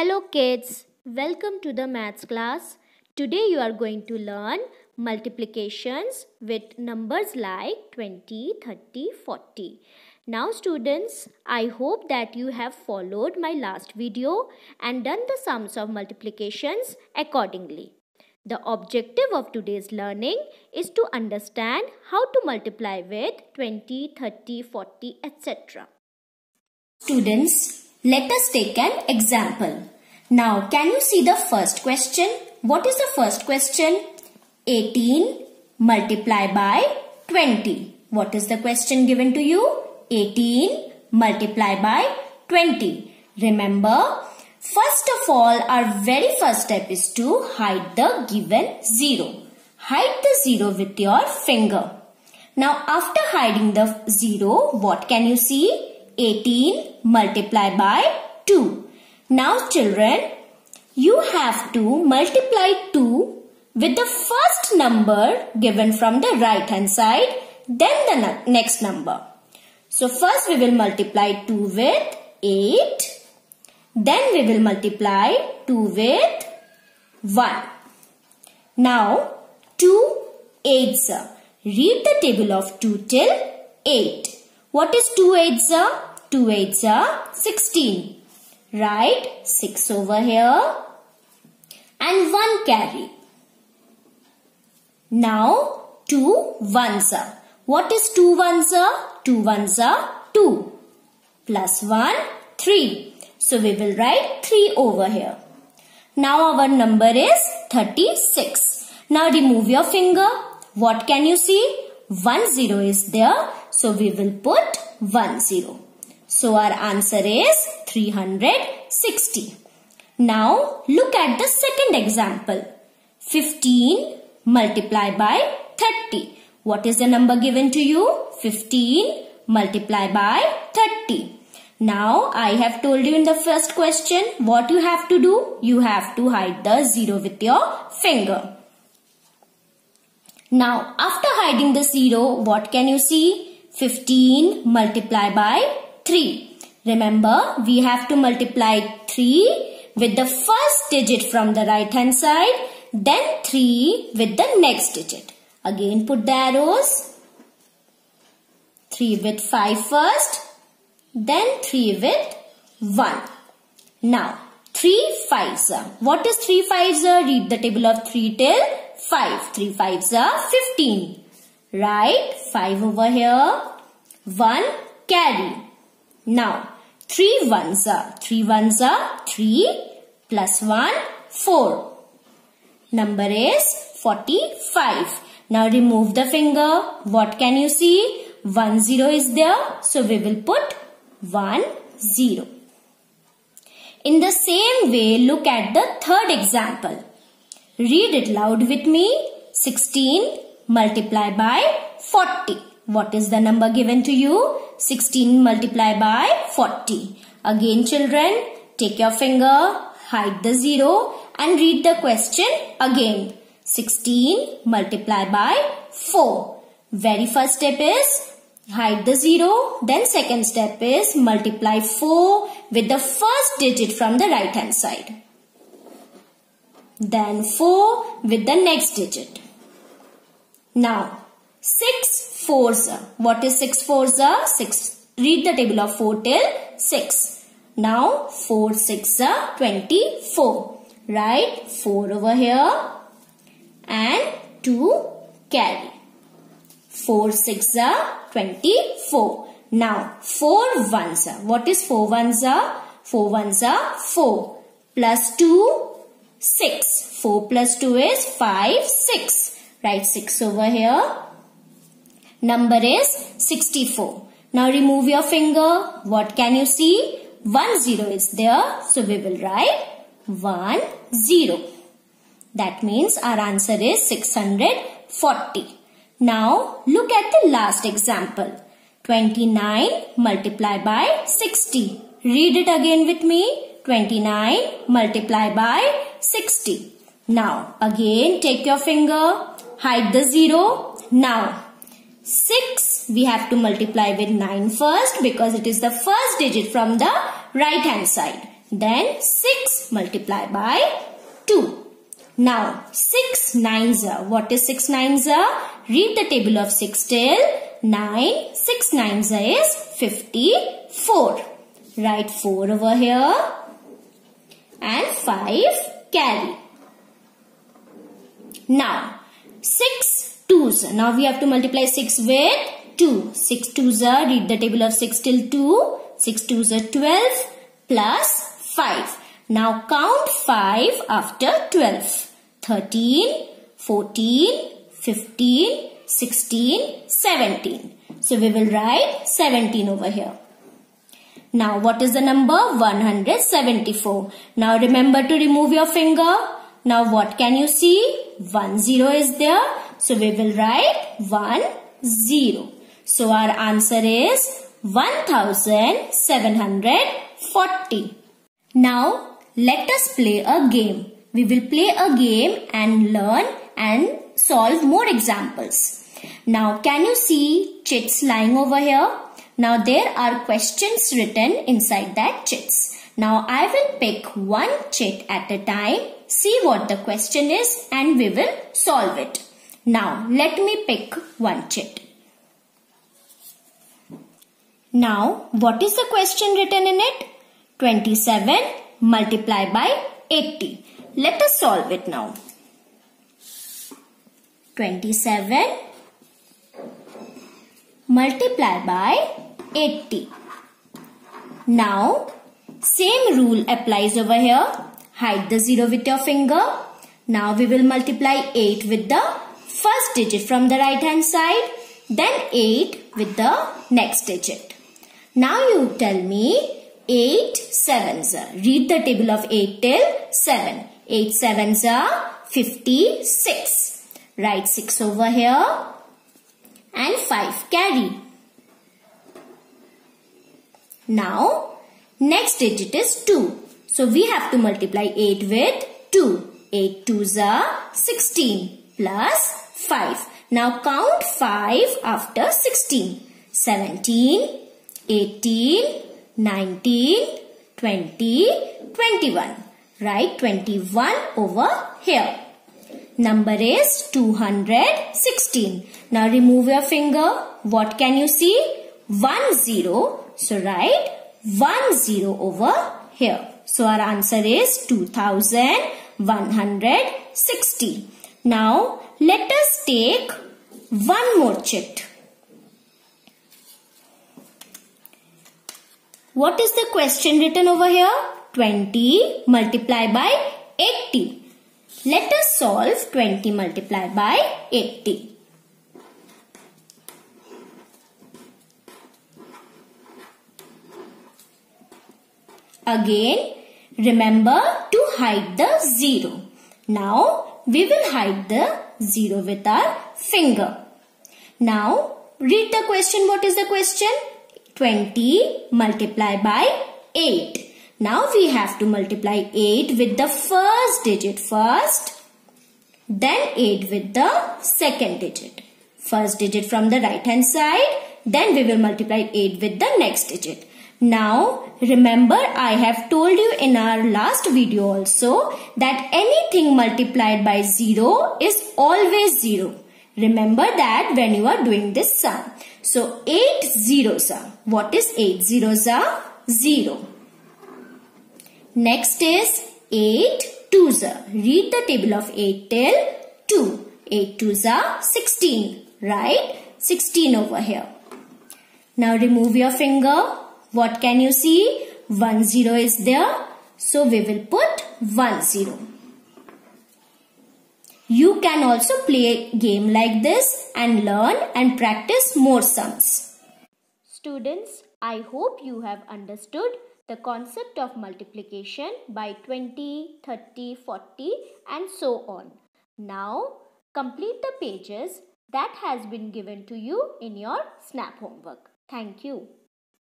Hello kids, welcome to the maths class. Today you are going to learn multiplications with numbers like 20, 30, 40. Now students, I hope that you have followed my last video and done the sums of multiplications accordingly. The objective of today's learning is to understand how to multiply with 20, 30, 40, etc. Students, let us take an example. Now, can you see the first question? What is the first question? 18 multiplied by 20. What is the question given to you? 18 multiplied by 20. Remember, first of all, our very first step is to hide the given 0. Hide the 0 with your finger. Now, after hiding the 0, what can you see? 18 multiplied by 2. Now children, you have to multiply 2 with the first number given from the right hand side, then the next number. So first we will multiply 2 with 8, then we will multiply 2 with 1. Now 2 8s. Read the table of 2 till 8. What is 2 8s? 2 8s are 16. Write 6 over here and 1 carry. Now 2 1s are. What is 2 1s are? 2 1s are 2 plus 1 3. So we will write 3 over here. Now our number is 36. Now remove your finger. What can you see? 1 0 is there. So we will put 1 0. So our answer is 360. Now look at the second example. 15 multiplied by 30. What is the number given to you? 15 multiplied by 30. Now I have told you in the first question what you have to do. You have to hide the 0 with your finger. Now after hiding the 0, what can you see? 15 multiplied by 3. Remember, we have to multiply 3 with the first digit from the right hand side, then 3 with the next digit. Again put the arrows. 3 with 5 first, then 3 with 1. Now 3 5s are. What is 3 5s are? Read the table of 3 till 5. 3 5s are 15. Write 5 over here. 1 carry. Now 3 1s are. 3 1s are 3 plus 1 4. Number is 45. Now remove the finger. What can you see? 1 0 is there. So we will put 1 0. In the same way, look at the third example. Read it loud with me. 16 multiplied by 40. What is the number given to you? 16 multiplied by 40. Again children, take your finger, hide the 0 and read the question again. 16 multiplied by 4. Very first step is hide the 0. Then second step is multiply 4 with the first digit from the right hand side. Then 4 with the next digit. Now 6 4s are. What is 6 4s are? 6. Read the table of 4 till 6. Now 4 6 are 24. Write 4 over here and 2 carry. 4 6 are 24. Now 4 1s are. What is 4 1s are? 4 1s are 4 plus 2 6. 4 plus 2 is 5 6. Write 6 over here. Number is 64. Now remove your finger. What can you see? 1 0 is there. So we will write 1 0. That means our answer is 640. Now look at the last example. 29 multiplied by 60. Read it again with me. 29 multiplied by 60. Now again take your finger. Hide the 0. Now 6 we have to multiply with 9 first because it is the first digit from the right hand side. Then 6 multiply by 2. Now 6 nines are. What is 6 nines are? Read the table of 6 till 9. 6 nines are is 54. Write 4 over here and 5 carry. Now 6 twos. Now we have to multiply 6 with 2. 6 twos are. Read the table of 6 till 2. 6 twos are 12 plus 5. Now count 5 after 12. 13, 14, 15, 16, 17. So we will write 17 over here. Now what is the number? 174. Now remember to remove your finger. Now what can you see? 1 0 is there. So we will write 1 0. So our answer is 1740. Now let us play a game. We will play a game and learn and solve more examples. Now can you see chits lying over here? Now there are questions written inside that chits. Now I will pick one chit at a time, see what the question is and we will solve it. Now let me pick one chit. Now what is the question written in it? 27 multiplied by 80. Let us solve it now. 27 multiplied by 80. Now same rule applies over here. Hide the 0 with your finger. Now we will multiply 8 with the first digit from the right hand side. Then 8 with the next digit. Now you tell me 8 sevens are. Read the table of 8 till 7. 8 sevens are 56. Write 6 over here and 5 carry. Now next digit is 2. So we have to multiply 8 with 2. 8 twos are 16 plus 5. Now count 5 after 16. 17, 18, 19, 20, 21. Write 21 over here. Number is 216. Now remove your finger. What can you see? 1 0. So write 1 0 over here. So our answer is 2160. Now let us take one more chit. What is the question written over here? 20 multiplied by 80. Let us solve 20 multiplied by 80. Again, remember to hide the 0. Now, we will hide the 0 with our finger. Now, read the question. What is the question? 20 multiplied by 8. Now we have to multiply 8 with the first digit first, then 8 with the second digit. First digit from the right hand side, then we will multiply 8 with the next digit. Now remember, I have told you in our last video also that anything multiplied by 0 is always 0. Remember that when you are doing this sum. So 8 zeros are. What is 8 zeros are? 0. Next is 8 twos are. Read the table of 8 till 2. 8 twos are 16. Right? 16 over here. Now remove your finger. What can you see? 1 0 is there. So we will put 1 0. You can also play a game like this and learn and practice more sums. Students, I hope you have understood the concept of multiplication by 20, 30, 40 and so on. Now, complete the pages that has been given to you in your SNAP homework. Thank you.